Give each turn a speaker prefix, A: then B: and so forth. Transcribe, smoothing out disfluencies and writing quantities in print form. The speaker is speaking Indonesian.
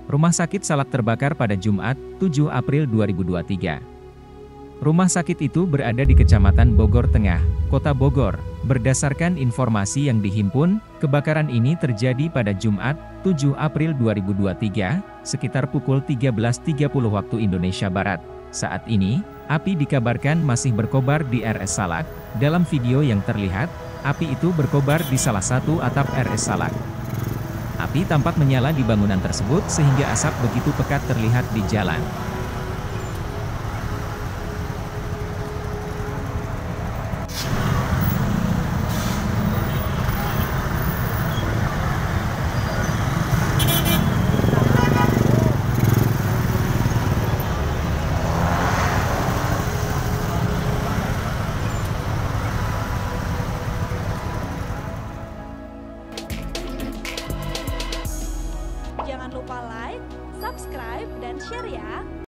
A: Rumah sakit Salak terbakar pada Jumat, 7 April 2023. Rumah sakit itu berada di Kecamatan Bogor Tengah, Kota Bogor. Berdasarkan informasi yang dihimpun, kebakaran ini terjadi pada Jumat, 7 April 2023, sekitar pukul 13.30 waktu Indonesia Barat. Saat ini, api dikabarkan masih berkobar di RS Salak. Dalam video yang terlihat, api itu berkobar di salah satu atap RS Salak. Api tampak menyala di bangunan tersebut sehingga asap begitu pekat terlihat di jalan.
B: Jangan lupa like, subscribe, dan share ya!